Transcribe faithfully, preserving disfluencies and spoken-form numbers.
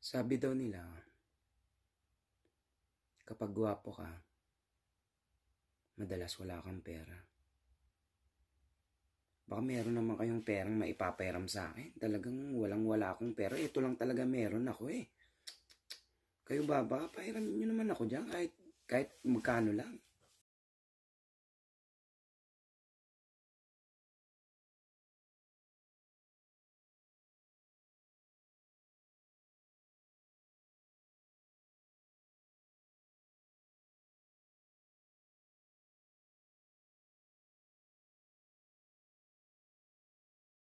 Sabi daw nila, kapag gwapo ka, madalas wala kang pera. Baka meron naman kayong perang maipapairam sa akin. Talagang walang-wala akong pera. Ito lang talaga meron ako eh. Kayo ba, baka pairamin nyo naman ako dyan kahit, kahit magkano lang.